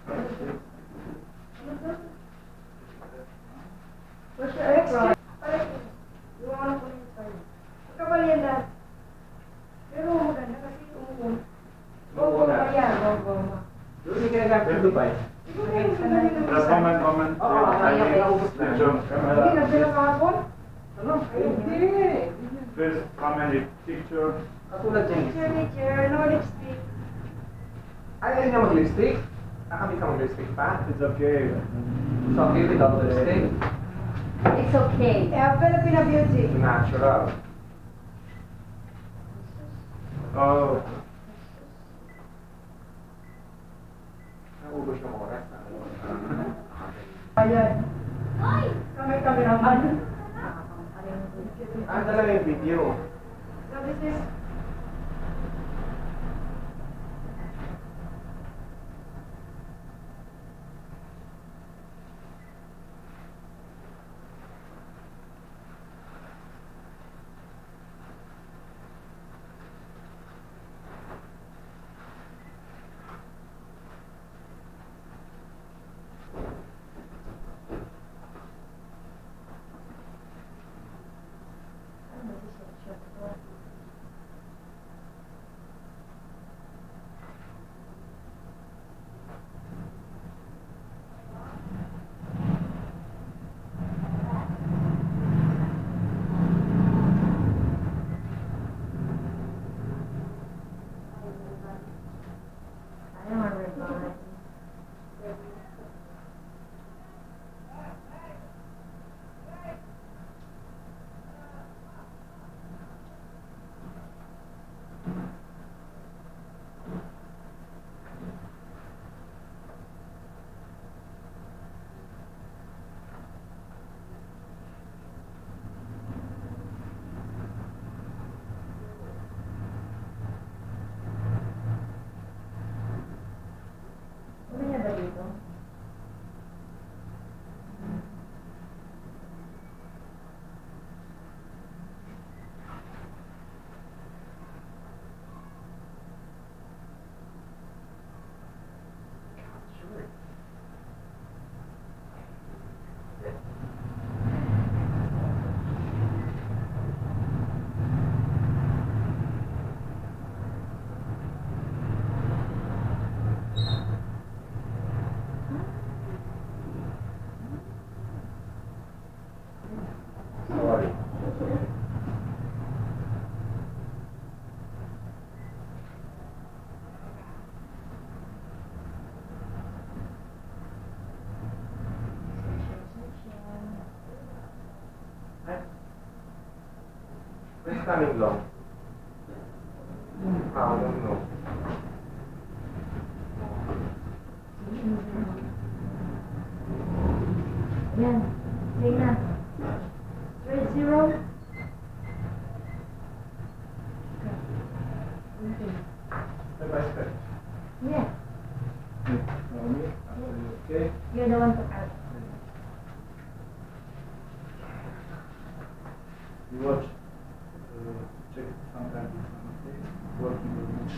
Where's your extra? Yung ano ko yung sa'yo. Kapalyan na. Pero maganda kasi umuun. Go, ayan. Go. Doon yung kinagamit sa Dubai. Comment. Hindi, nagdala kahapon? Ano? Hindi. Please comment a picture. Katulad dyan. Teacher, no lipstick. Ayaw niya mag-lipstick? Kami ka mag-lipstick pa? It's okay. So, okay without lipstick? It's okay. Eh, Filipina beauty. Natural. Oh, Naubos yung oras. Ayan. Kami cameraman. Dala yung video. So this is Sorry. Where's coming long? I don't know. Yan. Play na. 3-0. Step by step. Yeah. Okay. You're the one to add. you watch. Check sometimes. Working with me.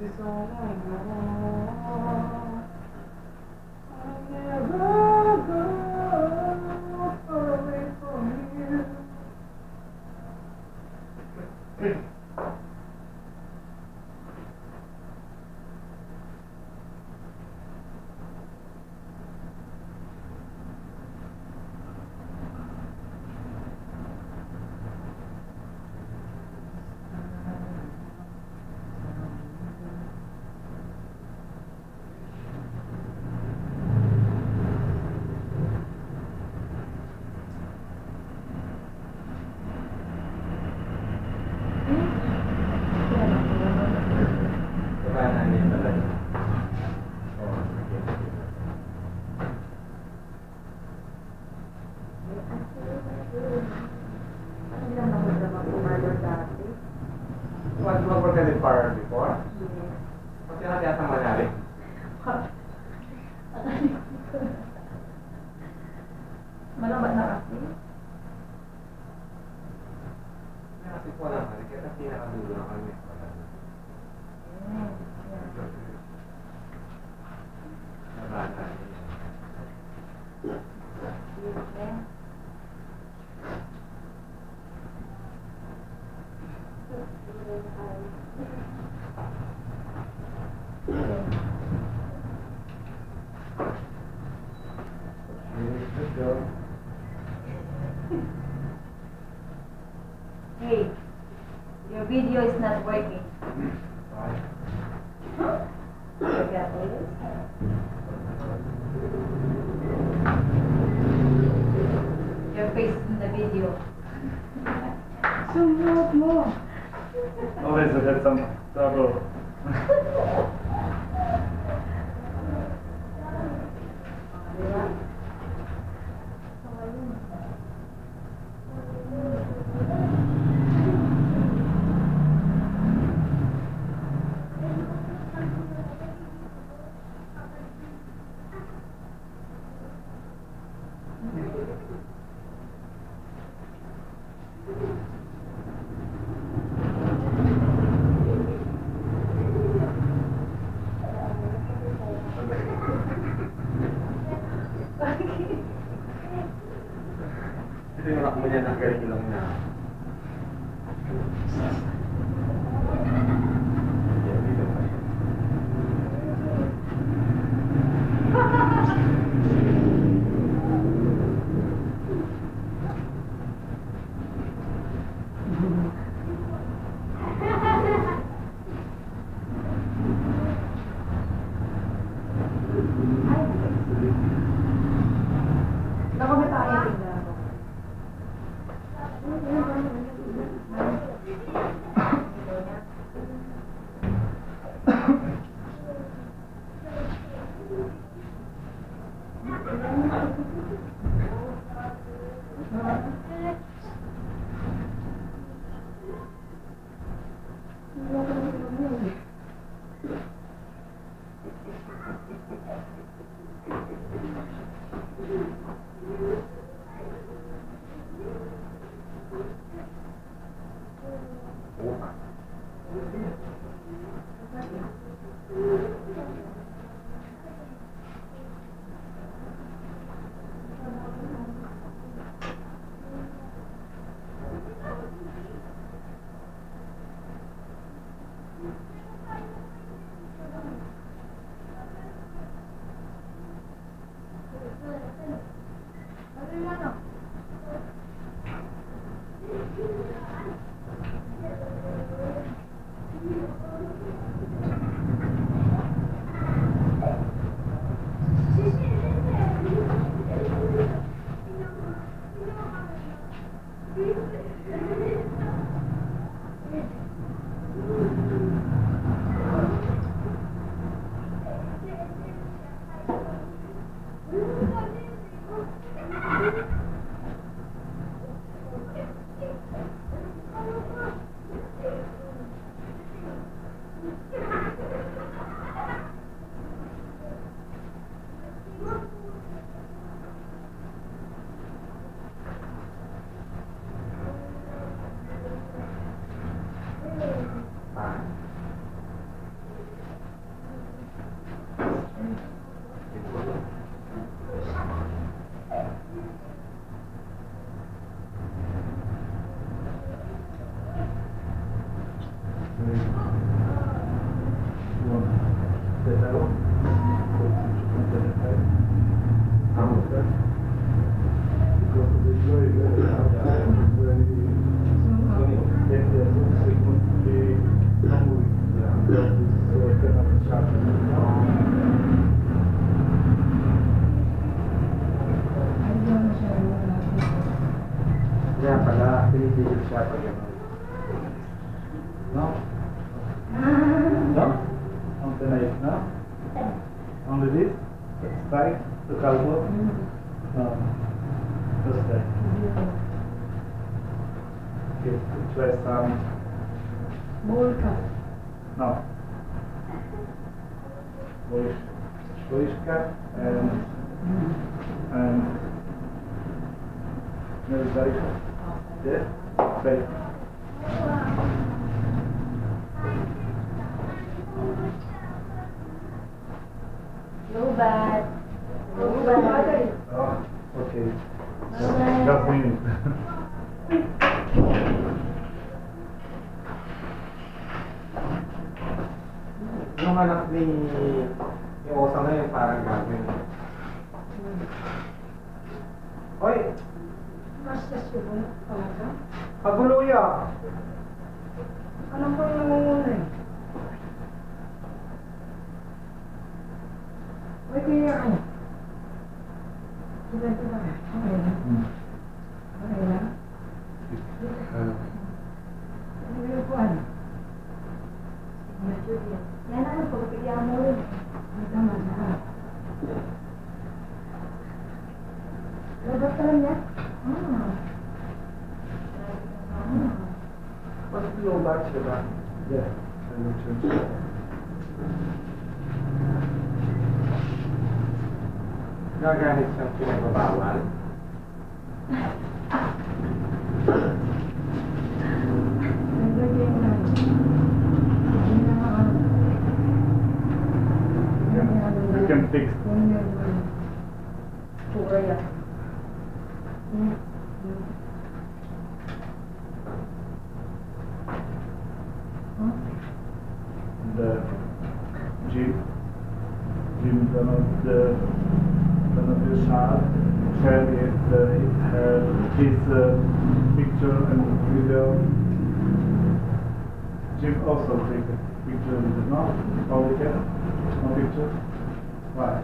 is all I know. I'll never go far away from you. What work ka din barber before? Yes. Pati hati-hati ang manari. Malabat na kasi. Kasi po naman, kaya kasi nakadulo na kami. Yes. Nabata Yeah. Hey, your video is not working. Yeah, your face in the video. Sumot mo. Always had some trouble. Diba? Ito yung rock mo niya na galing lang na. Baka ba tayo bigla ako? Thank you. Kaya pala, pinipigil siya pag gano'n. No? No? On the knife, no? Only this? The strike? The elbow? No. Just that. Okay, try some. Bowl ka. No. Boyish cut and military cut. Yeah? Right. No bad. No Bad. bad. Oh, okay. Bye-bye. Just a minute. Yung anak ni Osa na yun, parang gagawin. Oy! Masas yun talaga. Pagulo ya! Anong pang nangunguna eh? Uy, kaya ka. Diba? Okay na. Okay na. Ano yung kuhan? Yan ako, pagpigyan mo rin. Ay, tama na. Labas ka lang yan? Mas low batch, diba? Yeah, I will change that. Gagamit siyang pinagbabawal. Naglagay mo lang. Hindi na nga. You can fix. Pura yan. The Jim cannot be sharp. Share it his picture and video. Jim also take a picture with it, no? Only can? No picture? Why?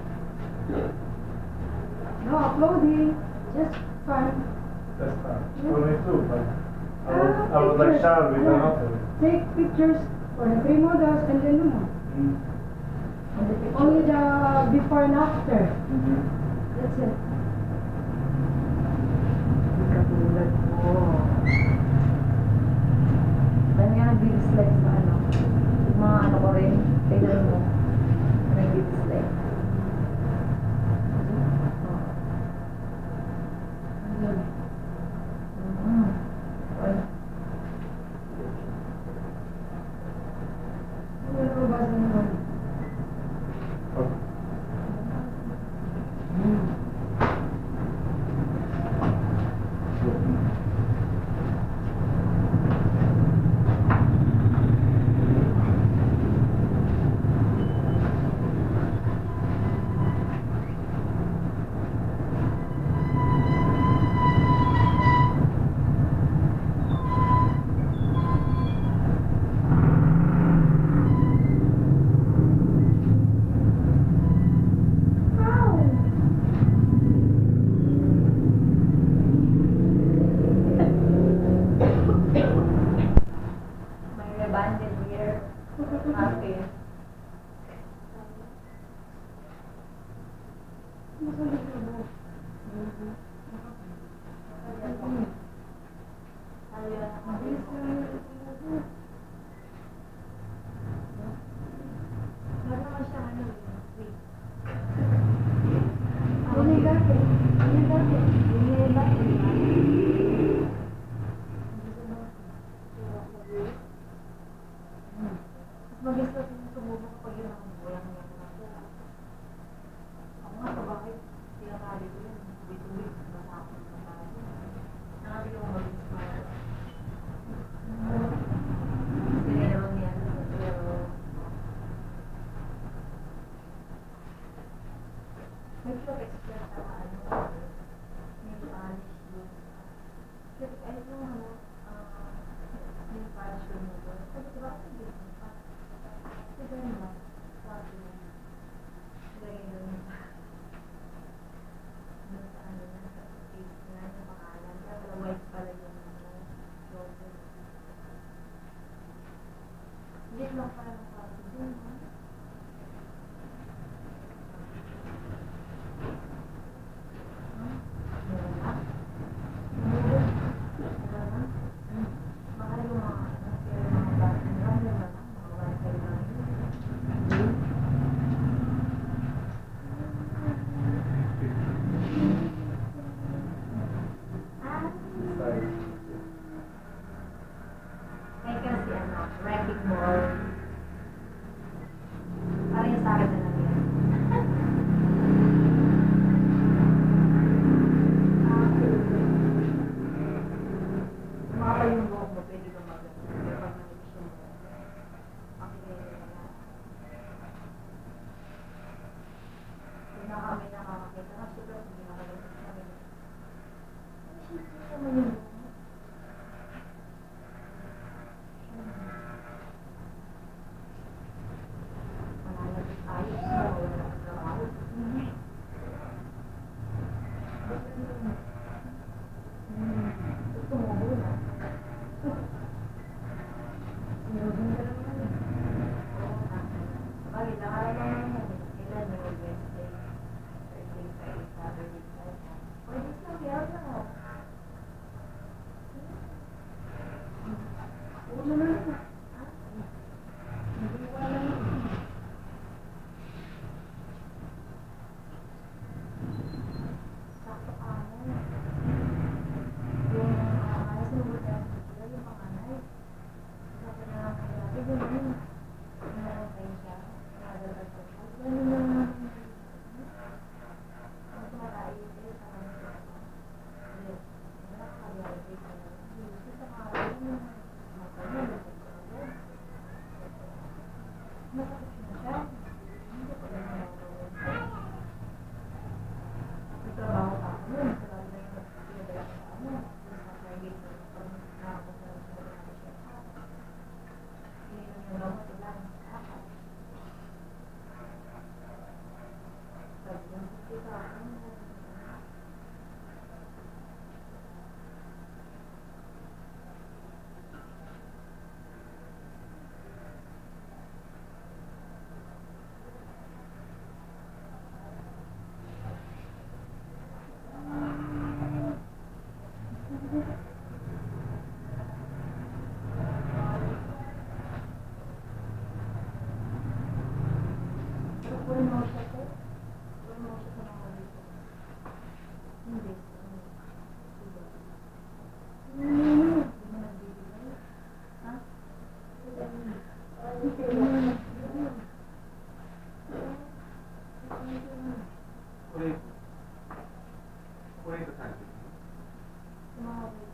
No uploading. Just fun. That's fine. For me too, but I would like share with Yeah. another. Take pictures for the three models and then no more. Only the before and after. That's it. Katulad mo. Dahil nga nag-dislike sa ano. Yung mga ano ko rin, tignan mo. Nag-dislike. Ayun. Well, Ano ba ba sa inyo? may rebanded here. Happy. Masalit ka ba? Mabilis lang yun. Lagi naman siya ano, wait. Ano yung dati? Ano yung dati? Ano yung dati? Mas mabilis na tumubok kapag yun ang bulang niya. Ako nga sa bakit, tinatali ko yun. Tuloy-tuloy, masakot sa tayo. Nakali ko mabilis na. Kasi naman yan. Pero, mag-express sa ano, nail polish yun. Kasi ano yung ano, nail polish remover. Sabi ko, bakit hindi mo pa? Sabi naman, sabi mo, lagay doon pa. Doon sa ano na, sa face na, sa pangalan. Kaya pala white pala yung logo. Hindi lang pala sabi doon, ha? What is the time?